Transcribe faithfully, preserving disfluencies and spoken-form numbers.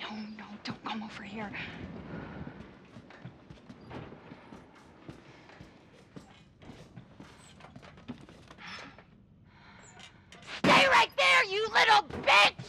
No, no, don't come over here. Stay right there, you little bitch!